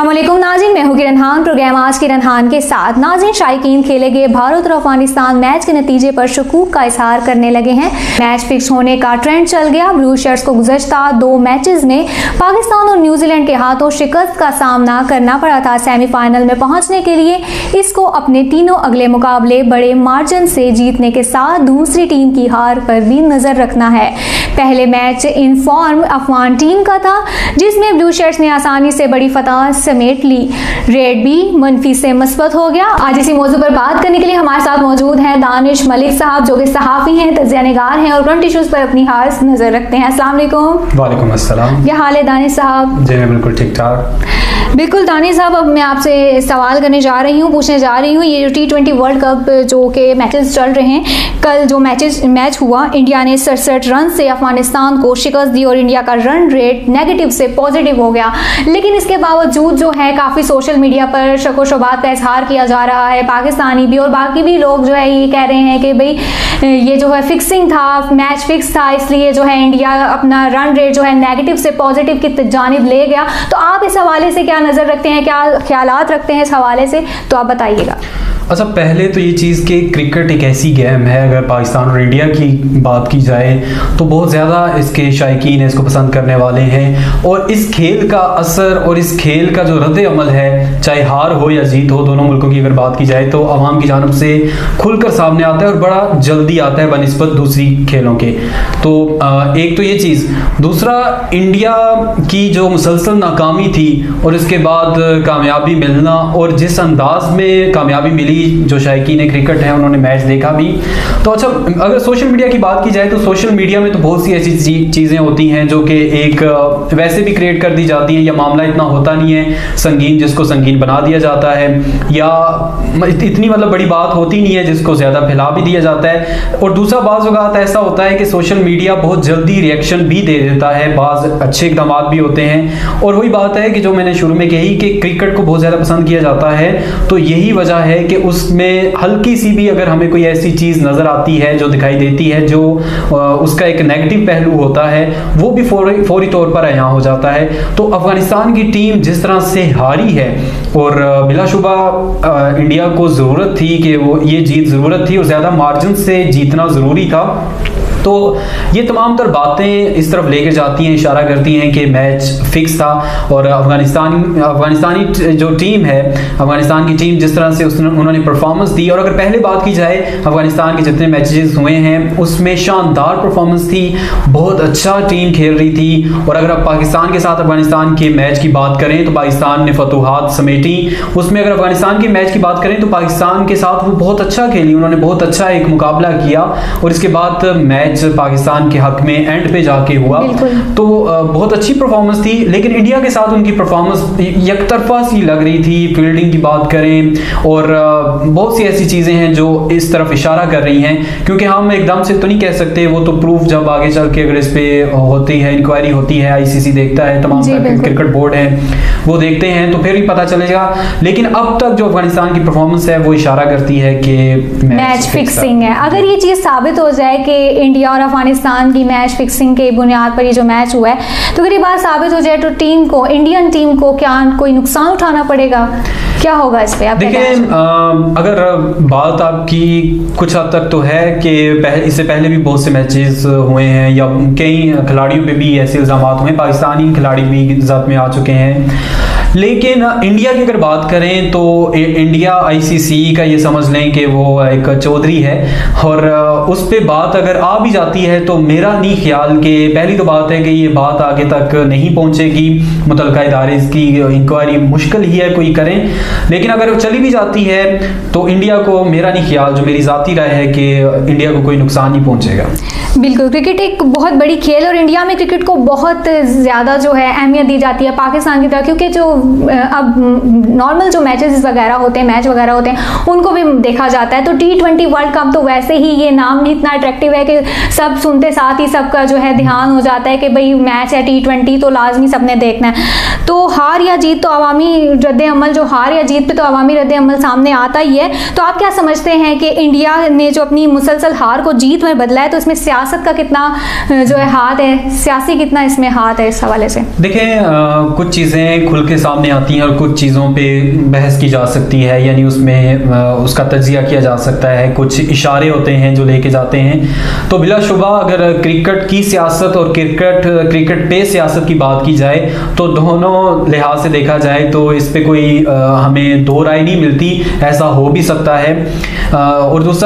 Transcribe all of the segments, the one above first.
अस्सलामुअलैकुम नाज़रीन, मैं हूँ किरण खान। प्रोग्राम आज किरण खान के साथ। नाज़रीन, शायकीन खेले गए भारत और अफगानिस्तान मैच के नतीजे पर शकूक का इजहार करने लगे हैं। मैच फिक्स होने का ट्रेंड चल गया। ब्लू शर्ट्स को गुज़श्ता 2 मैचेस में पाकिस्तान और न्यूजीलैंड के हाथों शिकस्त का सामना करना पड़ा था। सेमीफाइनल में पहुंचने के लिए इसको अपने तीनों अगले मुकाबले बड़े मार्जिन से जीतने के साथ दूसरी टीम की हार पर भी नजर रखना है। पहले मैच इनफॉर्म अफगान टीम का था, जिसमें ब्लू शर्ट्स ने आसानी से बड़ी फतह समेट ली। रेड भी मनफी से मुस्बत हो गया। आज इसी मौजू पर बात करने के लिए हमारे साथ मौजूद हैं दानिश मलिक साहब, जो कि सहाफ़ी हैं, तज्ज़िया निगार हैं और करंट इशूज़ पर अपनी खास नज़र रखते हैं। अस्सलाम वालेकुम। वालेकुम अस्सलाम। क्या हाल है दानिश साहब? जी मैं बिल्कुल ठीक ठाक। बिल्कुल दानिश साहब, अब मैं आपसे सवाल करने जा रही हूँ, पूछने जा रही हूँ। ये जो T20 वर्ल्ड कप जो के मैचेस चल रहे हैं, कल जो मैच हुआ, इंडिया ने 67 रन से अफगानिस्तान को शिकस्त दी और इंडिया का रन रेट नेगेटिव से पॉजिटिव हो गया। लेकिन इसके बावजूद जो है काफ़ी सोशल मीडिया पर शको शुबात का इजहार किया जा रहा है। पाकिस्तानी भी और बाकी भी लोग जो है ये कह रहे हैं कि भाई ये जो है फिक्सिंग था, मैच फिक्स था, इसलिए जो है इंडिया अपना रन रेट जो है नेगेटिव से पॉजिटिव की जानिब ले गया। तो आप इस हवाले से क्या नज़र रखते हैं, क्या ख्यालात रखते हैं इस हवाले से, तो आप बताइएगा। अच्छा, पहले तो ये चीज़ कि क्रिकेट एक ऐसी गेम है, अगर पाकिस्तान और इंडिया की बात की जाए तो बहुत ज़्यादा इसके शायकीन है, इसको पसंद करने वाले हैं। और इस खेल का असर और इस खेल का जो रद्द अमल है, चाहे हार हो या जीत हो, दोनों मुल्कों की अगर बात की जाए तो आवाम की जानब से खुलकर सामने आता है और बड़ा जल्दी आता है बनिस्बत दूसरी खेलों के। तो एक तो ये चीज़। दूसरा, इंडिया की जो मुसलसल नाकामी थी और इसके बाद कामयाबी मिलना, और जिस अंदाज में कामयाबी मिली, जो शायकीन क्रिकेट है उन्होंने मैच देखा भी। तो अच्छा, अगर सोशल मीडिया की बात की जाए तो सोशल मीडिया में तो बहुत सी ऐसी चीज़ें होती हैं जो कि एक वैसे भी क्रिएट कर दी जाती हैं, या मामला इतना होता नहीं है संगीन जिसको संगीन बना दिया जाता है, या इतनी मतलब बड़ी बात होती नहीं है जिसको ज़्यादा फैला भी दिया जाता है। और दूसरा, बाज़ औक़ात ऐसा होता है कि सोशल मीडिया बहुत जल्दी रिएक्शन भी दे देता है, बाज़ अच्छे इक़दाम भी होते हैं। और वही बात है कि जो मैंने शुरू में कही कि क्रिकेट को बहुत ज़्यादा पसंद किया जाता है, तो यही वजह है कि उसमें हल्की सी भी अगर हमें कोई ऐसी चीज़ नज़र आती है जो दिखाई देती है, जो उसका एक नेगेटिव पहलू होता है, वो भी फौरी तौर पर यहाँ हो जाता है। तो अफ़गानिस्तान की टीम जिस तरह से हारी है, और बिलाशुबा इंडिया को ज़रूरत थी कि वो ये जीत ज़रूरत थी और ज़्यादा मार्जिन से जीतना ज़रूरी था। तो ये तमाम तर बातें इस तरफ लेकर जाती हैं, इशारा करती हैं कि मैच फिक्स था। और अफगानिस्तानी जो टीम है, अफगानिस्तान की टीम जिस तरह से उन्होंने परफॉर्मेंस दी, और अगर पहले बात की जाए अफगानिस्तान के जितने मैचेस हुए हैं उसमें शानदार परफॉर्मेंस थी, बहुत अच्छा टीम खेल रही थी। और अगर आप पाकिस्तान के साथ अफगानिस्तान के मैच की बात करें तो पाकिस्तान ने फतूहात समेटी। उसमें अगर अफगानिस्तान के मैच की बात करें तो पाकिस्तान के साथ वो बहुत अच्छा खेली, उन्होंने बहुत अच्छा एक मुकाबला किया, और इसके बाद मैच पाकिस्तान के हक में एंड पे जाके हुआ। तो बहुत अच्छी परफॉर्मेंस थी। लेकिन इंडिया के साथ उनकी परफॉर्मेंस यकतरफा सी लग रही थी। फील्डिंग की बात करें और बहुत सी ऐसी चीज़ें हैं जो इस तरफ इशारा कर रही हैं, क्योंकि हम एकदम से तो नहीं कह सकते, वो तो प्रूफ जब आगे चल के अगर इस पे होती है, इंक्वायरी होती है, ICC देखता है, तमाम क्रिकेट बोर्ड है वो देखते हैं, तो फिर ही पता चलेगा। लेकिन अब तक जो अफगानिस्तान की परफॉर्मेंस है वो इशारा करती है कि मैच फिक्सिंग है। अगर ये चीज़ साबित हो जाए कि इंडिया और अफगानिस्तान की मैच फिक्सिंग के बुनियाद पर ये जो मैच हुआ है, तो अगर ये बात साबित हो जाए तो इंडियन टीम को क्या कोई नुकसान उठाना पड़ेगा? क्या होगा इस पे? आप देखिए, अगर बात आपकी कुछ हद तक तो है कि इससे पहले भी बहुत से मैचेस हुए हैं, या कई खिलाड़ियों पे भी ऐसे इल्ज़ाम हुए, पाकिस्तानी खिलाड़ी भी ज़द में आ चुके हैं। लेकिन इंडिया की अगर बात करें तो इंडिया ICC का ये समझ लें कि वो एक चौधरी है, और उस पे बात अगर आ भी जाती है तो मेरा नहीं ख्याल कि, पहली तो बात है कि ये बात आगे तक नहीं पहुंचेगी, मुतल्लिका इदारे इसकी इंक्वायरी मुश्किल ही है कोई करें। लेकिन अगर वो चली भी जाती है तो इंडिया को, मेरा नहीं ख्याल, जो मेरी ज़ाती राय है कि इंडिया को कोई नुकसान नहीं पहुँचेगा। बिल्कुल, क्रिकेट एक बहुत बड़ी खेल, और इंडिया में क्रिकेट को बहुत ज़्यादा जो है अहमियत दी जाती है पाकिस्तान की तरह, क्योंकि जो अब नॉर्मल जो मैचेस वगैरह होते हैं, मैच वगैरह होते हैं, उनको भी देखा जाता है। तो T20 वर्ल्ड कप तो वैसे ही ये नाम ही इतना अट्रैक्टिव है कि सब सुनते साथ ही सबका जो है ध्यान हो जाता है कि भाई मैच है T20 तो लाजमी सबने देखना है। तो हार या जीत तो अवामी रद्द अमल, जो हार या जीत पे तो अवामी रद्द अमल सामने आता ही है। तो आप क्या समझते हैं कि इंडिया ने जो अपनी मुसलसल हार को जीत में बदला है, तो इसमें सियासत का कितना जो है हाथ है, सियासी कितना इसमें हाथ है इस हवाले से? देखें, कुछ चीज़ें खुल के सामने आती हैं और कुछ चीज़ों पे बहस की जा सकती है, यानी उसमें उसका तज्जिया किया जा सकता है, कुछ इशारे होते हैं जो लेके जाते हैं। तो बिलाशुबा अगर क्रिकेट की सियासत और क्रिकेट पे सियासत की बात की जाए तो दोनों लिहाज से देखा जाए तो इस पे कोई हमें दो राय नहीं मिलती, ऐसा हो भी सकता है। और दूसरा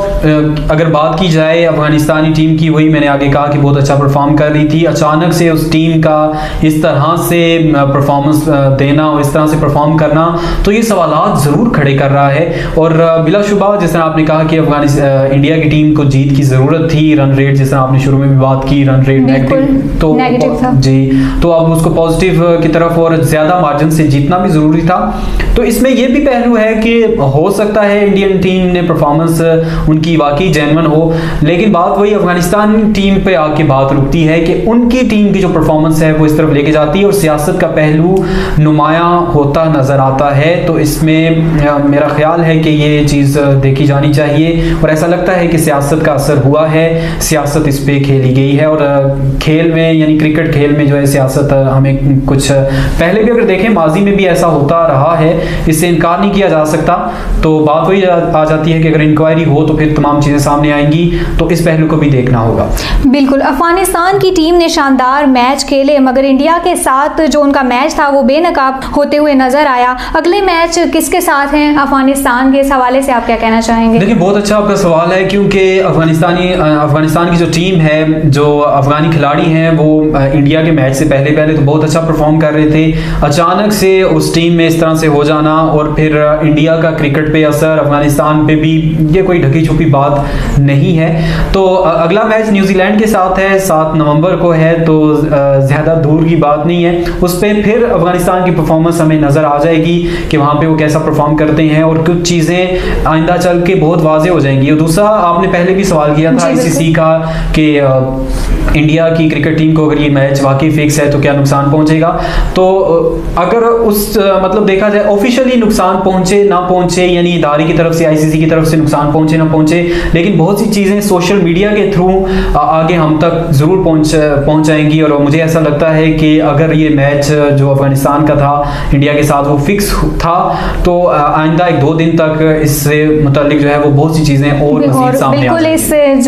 अगर बात की जाए अफगानिस्तानी टीम की, वही मैंने आगे कहा कि बहुत अच्छा परफॉर्म कर रही थी, अचानक से उस टीम का इस तरह से परफॉर्मेंस देना और इस तरह से परफॉर्म करना, तो ये सवालात ज़रूर खड़े कर रहा है। और बिलाशुबा जिस तरह आपने कहा कि इंडिया की टीम को जीत की ज़रूरत थी, रन रेट जिस तरह आपने शुरू में भी बात की, रन रेट नेगेटिव था जी, तो अब उसको पॉजिटिव की तरफ और ज़्यादा मार्जिन से जीतना भी ज़रूरी था। तो इसमें यह भी पहलू है कि हो सकता है इंडियन टीम ने परफॉर्मेंस उनकी वाकई जेन्युइन हो, लेकिन बात वही अफगानिस्तान टीम पे आके बात रुकती है कि उनकी टीम की जो परफॉर्मेंस है वो इस तरफ लेके जाती है और सियासत का पहलू नुमाया होता नज़र आता है। तो इसमें मेरा ख्याल है कि ये चीज़ देखी जानी चाहिए और ऐसा लगता है कि सियासत का असर हुआ है, सियासत इस पे खेली गई है। और खेल में यानी क्रिकेट खेल में जो है सियासत हमें कुछ पहले भी अगर देखें माजी में भी ऐसा होता रहा है, इससे इनकार नहीं किया जा सकता। तो बात वही आ जाती है कि अगर इंक्वायरी हो तो फिर तमाम चीज़ें सामने आएंगी, तो इस पहलू को भी देखना होगा। बिल्कुल, अफगानिस्तान की टीम ने शानदार मैच खेले, मगर इंडिया के साथ जो उनका मैच था वो बेनकाब होते हुए नजर आया। अगले मैच किसके साथ हैं अफगानिस्तान के, इस हवाले से आप क्या कहना चाहेंगे? देखिए, बहुत अच्छा आपका सवाल है, क्योंकि अफगानिस्तान की जो टीम है, जो अफगानी खिलाड़ी हैं, वो इंडिया के मैच से पहले तो बहुत अच्छा परफॉर्म कर रहे थे। अचानक से उस टीम में इस तरह से हो जाना और फिर इंडिया का क्रिकेट पे असर, अफगानिस्तान पे भी, ये कोई ढकी छुपी बात नहीं है। तो अगला मैच न्यूजीलैंड के साथ है, 7 नवंबर को है, तो ज़्यादा दूर की बात नहीं है। उस पर फिर अफगानिस्तान की परफॉर्मेंस हमें नज़र आ जाएगी कि वहाँ पे वो कैसा परफॉर्म करते हैं और कुछ चीज़ें आइंदा चल के बहुत वाजे हो जाएंगी। और दूसरा, आपने पहले भी सवाल किया था आईसीसी का कि इंडिया की क्रिकेट टीम को अगर ये मैच वाकई फिक्स है तो क्या नुकसान पहुंचेगा। तो अगर उस मतलब देखा जाए ऑफिशियली नुकसान पहुंचे ना पहुंचे, यानी इदारे की तरफ से, आईसीसी की तरफ से नुकसान पहुंचे ना पहुंचे, लेकिन बहुत सी चीज़ें सोशल मीडिया के थ्रू आगे हम तक ज़रूर पहुंच जाएंगी। और मुझे ऐसा लगता है कि अगर ये मैच जो अफगानिस्तान का था इंडिया के साथ वो फिक्स था, तो आइंदा 1-2 दिन तक इससे मुतालिक जो है वो बहुत सी चीज़ें और मज़ीद सामने बिल्कुल इस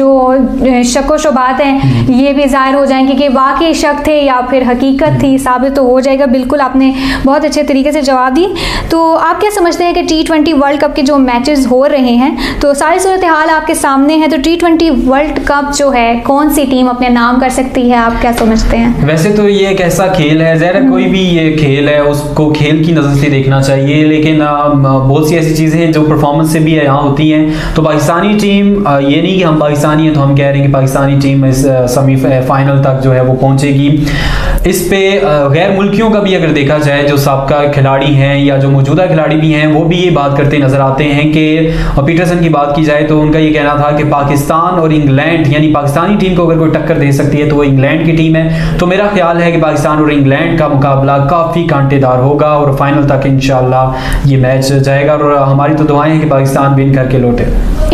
जो शक शुबात हैं ये भी ज़ाहिर हो जाएंगे कि वाकई शक थे या फिर हकीकत थी, साबित तो हो जाएगा। बिल्कुल, आपने बहुत अच्छे तरीके से जवाब दी। तो आप क्या समझते हैं कि T20 वर्ल्ड कप के जो मैचेस हो रहे हैं, तो सारी सूरत हाल आपके सामने है, तो T20 वर्ल्ड कप जो है कौन सी टीम अपने नाम कर सकती है, आप क्या समझते हैं? वैसे तो ये एक ऐसा खेल है, ज़रा कोई भी ये खेल है उसको खेल की नज़र से देखना चाहिए, लेकिन बहुत सी ऐसी चीज़ें हैं जो परफॉर्मेंस से भी यहाँ होती हैं। तो पाकिस्तानी टीम, ये नहीं कि हम पाकिस्तानी हैं तो हम कह रहे हैं कि पाकिस्तानी टीम इस सेमीफाइनल तक जो है वो पहुँचेगी। इस पे गैर मुल्कियों का भी अगर देखा जाए, जो साबका खिलाड़ी हैं या जो मौजूदा खिलाड़ी भी हैं, वो भी ये बात करते नज़र आते हैं कि पीटरसन की बात की जाए तो उनका ये कहना था कि पाकिस्तान और इंग्लैंड, यानी पाकिस्तानी टीम को अगर कोई टक्कर दे सकती है तो वो इंग्लैंड की टीम है। तो मेरा ख्याल है कि पाकिस्तान और इंग्लैंड का मुकाबला काफ़ी कांटेदार होगा और फाइनल तक इंशाल्लाह ये मैच जाएगा। और हमारी तो दुआएं हैं कि पाकिस्तान विन करके लौटे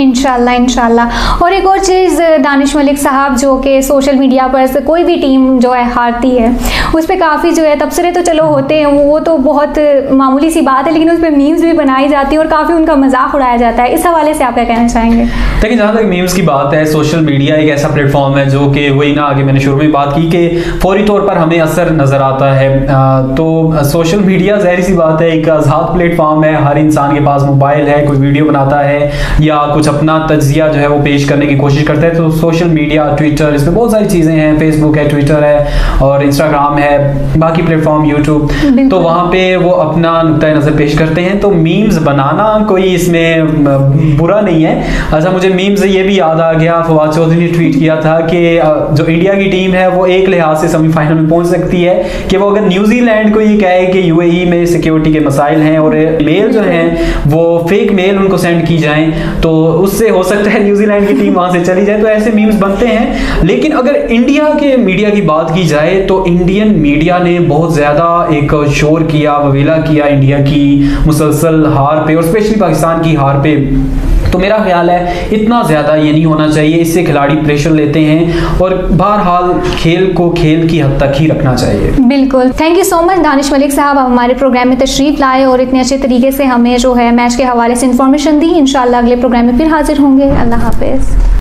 इंशाल्लाह। और एक और चीज़ दानिश मलिक साहब, जो कि सोशल मीडिया पर कोई भी टीम जो है हारती है उस पर काफ़ी जो है तबसरे तो चलो होते हैं, वो तो बहुत मामूली सी बात है, लेकिन उस पर मीम्स भी बनाई जाती है और काफ़ी उनका मजाक उड़ाया जाता है। इस हवाले से आप क्या कहना चाहेंगे? देखिए, जहाँ तक मीम्स की बात है, सोशल मीडिया एक ऐसा प्लेटफॉर्म है जो कि वही ना, आगे मैंने शुरू में बात की कि फौरी तौर पर हमें असर नज़र आता है। तो सोशल मीडिया ज़ाहिर सी बात है एक आज़ाद प्लेटफॉर्म है, हर इंसान के पास मोबाइल है, कोई वीडियो बनाता है या कुछ अपना तज्जिया जो है वो पेश करने की कोशिश करता है। तो सोशल मीडिया, ट्विटर, इसमें बहुत सारी चीज़ें हैं, फेसबुक है, ट्विटर है और इंस्टाग्राम है, बाकी प्लेटफॉर्म यूट्यूब, तो वहाँ पे वो अपना नुक्ता नज़र पेश करते हैं। तो मीम्स बनाना कोई इसमें बुरा नहीं है। अच्छा, मुझे मीम्स ये भी याद आ गया, फवाद चौधरी ने ट्वीट किया था कि जो इंडिया की टीम है वो एक लिहाज से सेमीफाइनल में पहुंच सकती है कि वो अगर न्यूजीलैंड को ये कहे कि यूएई में सिक्योरिटी के मसाइल हैं और मेल जो हैं वो फेक मेल उनको सेंड की जाएं, तो उससे हो सकता है न्यूजीलैंड की टीम वहां से चली जाए। तो ऐसे मीम्स बनते हैं। लेकिन अगर इंडिया के मीडिया की बात की जाए तो इंडियन मीडिया ने बहुत ज़्यादा एक शोर किया, ववेला किया इंडिया की मुसलसल हार पे और स्पेशली पाकिस्तान की हार पे। तो मेरा ख्याल है इतना ज़्यादा ये नहीं होना चाहिए, इससे खिलाड़ी प्रेशर लेते हैं और बहरहाल खेल को खेल की हद तक ही रखना चाहिए। बिल्कुल, thank you so much Danish Malik साहब, आप हमारे प्रोग्राम में तशरीफ लाए और इतने अच्छे तरीके से हमें जो है मैच के हवाले से इंफॉर्मेशन दी। इंशाल्लाह अगले प्रोग्राम में फिर हाजिर होंगे। अल्लाह हाफिज़।